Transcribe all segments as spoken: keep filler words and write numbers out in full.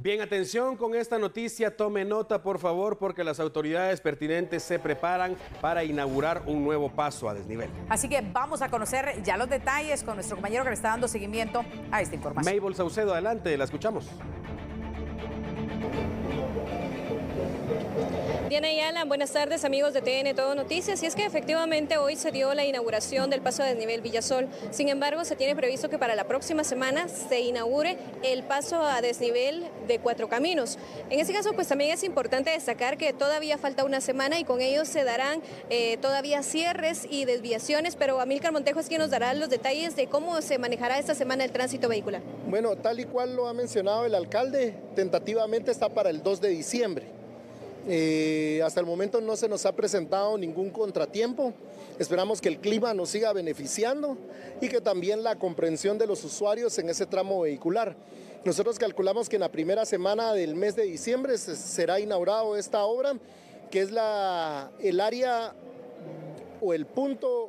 Bien, atención con esta noticia, tome nota por favor, porque las autoridades pertinentes se preparan para inaugurar un nuevo paso a desnivel. Así que vamos a conocer ya los detalles con nuestro compañero que le está dando seguimiento a esta información. Mabel Saucedo, adelante, la escuchamos. Diana Ayala, buenas tardes amigos de T N Todo Noticias. Y es que efectivamente hoy se dio la inauguración del paso a desnivel Villasol. Sin embargo, se tiene previsto que para la próxima semana se inaugure el paso a desnivel de Cuatro Caminos. En ese caso, pues también es importante destacar que todavía falta una semana y con ello se darán eh, todavía cierres y desviaciones, pero Amílcar Montejo es quien nos dará los detalles de cómo se manejará esta semana el tránsito vehicular. Bueno, tal y cual lo ha mencionado el alcalde, tentativamente está para el dos de diciembre. Eh, hasta el momento no se nos ha presentado ningún contratiempo. Esperamos que el clima nos siga beneficiando y que también la comprensión de los usuarios en ese tramo vehicular. Nosotros calculamos que en la primera semana del mes de diciembre será inaugurado esta obra, que es la, el área o el punto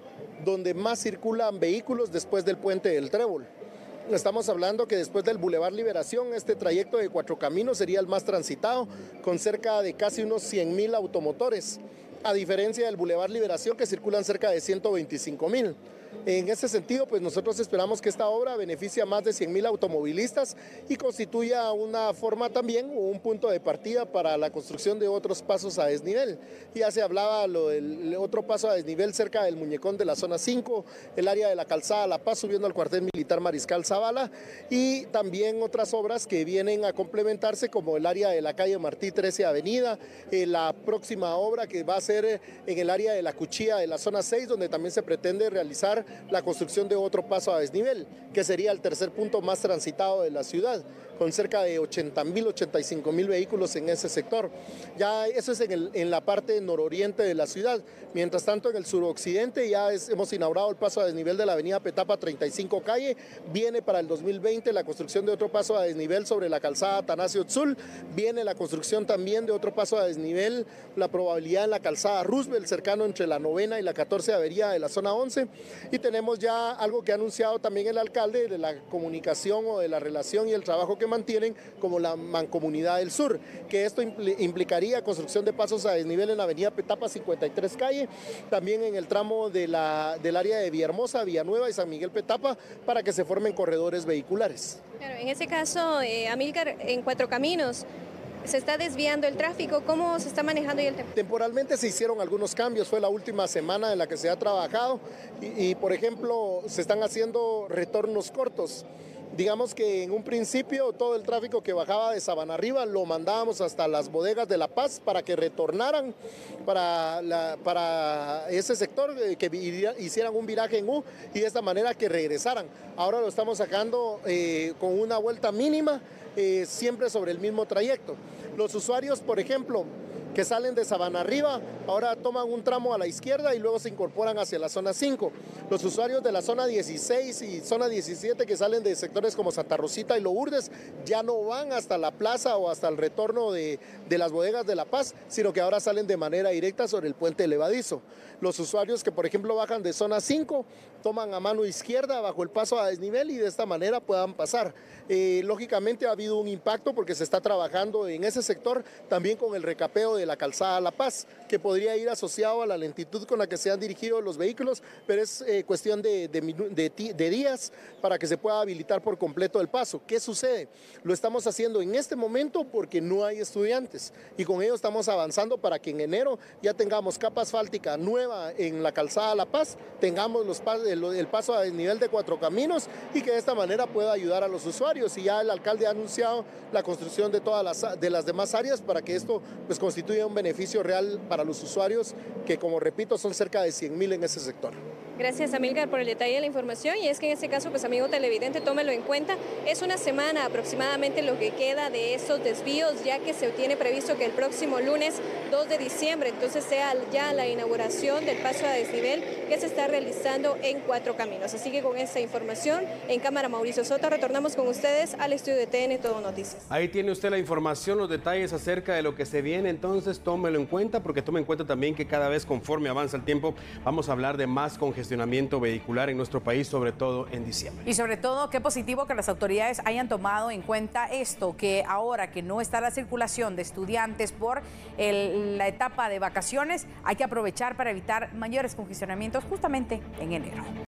donde más circulan vehículos después del puente del Trébol. Estamos hablando que después del Boulevard Liberación, este trayecto de Cuatro Caminos sería el más transitado, con cerca de casi unos cien mil automotores, a diferencia del Boulevard Liberación, que circulan cerca de ciento veinticinco mil. En ese sentido, pues nosotros esperamos que esta obra beneficie a más de cien mil automovilistas y constituya una forma también o un punto de partida para la construcción de otros pasos a desnivel. Ya se hablaba lo del otro paso a desnivel cerca del Muñecón de la zona cinco, el área de la calzada La Paz subiendo al cuartel militar Mariscal Zavala, y también otras obras que vienen a complementarse como el área de la calle Martí trece Avenida, eh, la próxima obra que va a ser en el área de la Cuchilla de la zona seis, donde también se pretende realizar la construcción de otro paso a desnivel, que sería el tercer punto más transitado de la ciudad, con cerca de ochenta mil, ochenta y cinco mil vehículos en ese sector. Ya eso es en, el, en la parte nororiente de la ciudad. Mientras tanto, en el suroccidente ya es, hemos inaugurado el paso a desnivel de la avenida Petapa treinta y cinco calle. Viene para el dos mil veinte la construcción de otro paso a desnivel sobre la calzada Atanasio Tzul. Viene la construcción también de otro paso a desnivel, la probabilidad en la calzada Roosevelt, cercano entre la novena y la catorce avenida de la zona once. Y tenemos ya algo que ha anunciado también el alcalde de la comunicación o de la relación y el trabajo que mantienen como la Mancomunidad del Sur, que esto implicaría construcción de pasos a desnivel en la avenida Petapa cincuenta y tres calle, también en el tramo de la, del área de Villahermosa, Villanueva y San Miguel Petapa, para que se formen corredores vehiculares. Claro, en ese caso, eh, Amílcar, en Cuatro Caminos, ¿se está desviando el tráfico? ¿Cómo se está manejando ahí el tema? Temporalmente se hicieron algunos cambios, fue la última semana en la que se ha trabajado y, y por ejemplo, se están haciendo retornos cortos. Digamos que en un principio todo el tráfico que bajaba de Sabana Arriba lo mandábamos hasta las bodegas de La Paz para que retornaran para, la, para ese sector, que hicieran un viraje en U y de esta manera que regresaran. Ahora lo estamos sacando eh, con una vuelta mínima, eh, siempre sobre el mismo trayecto. Los usuarios, por ejemplo, que salen de Sabana Arriba, ahora toman un tramo a la izquierda y luego se incorporan hacia la zona cinco. Los usuarios de la zona dieciséis y zona diecisiete que salen de sectores como Santa Rosita y Lourdes ya no van hasta la plaza o hasta el retorno de, de las bodegas de La Paz, sino que ahora salen de manera directa sobre el puente levadizo. Los usuarios que por ejemplo bajan de zona cinco toman a mano izquierda bajo el paso a desnivel y de esta manera puedan pasar. Eh, lógicamente ha habido un impacto porque se está trabajando en ese sector también con el recapeo de de la calzada La Paz, que podría ir asociado a la lentitud con la que se han dirigido los vehículos, pero es eh, cuestión de, de, de, de días para que se pueda habilitar por completo el paso. ¿Qué sucede? Lo estamos haciendo en este momento porque no hay estudiantes y con ello estamos avanzando para que en enero ya tengamos capa asfáltica nueva en la calzada La Paz, tengamos los, el, el paso a desnivel de Cuatro Caminos y que de esta manera pueda ayudar a los usuarios. Y ya el alcalde ha anunciado la construcción de todas las, de las demás áreas para que esto pues constituya un beneficio real para los usuarios, que como repito son cerca de cien mil en ese sector. Gracias Amílcar por el detalle de la información, y es que en este caso, pues amigo televidente, tómelo en cuenta, es una semana aproximadamente lo que queda de estos desvíos, ya que se tiene previsto que el próximo lunes dos de diciembre, entonces sea ya la inauguración del paso a desnivel que se está realizando en Cuatro Caminos. Así que con esta información, en cámara Mauricio Soto, retornamos con ustedes al estudio de T N Todo Noticias. Ahí tiene usted la información, los detalles acerca de lo que se viene, entonces tómelo en cuenta, porque tome en cuenta también que cada vez conforme avanza el tiempo vamos a hablar de más congestionamiento vehicular en nuestro país, sobre todo en diciembre. Y sobre todo, qué positivo que las autoridades hayan tomado en cuenta esto, que ahora que no está la circulación de estudiantes por el, la etapa de vacaciones, hay que aprovechar para evitar mayores congestionamientos justamente en enero.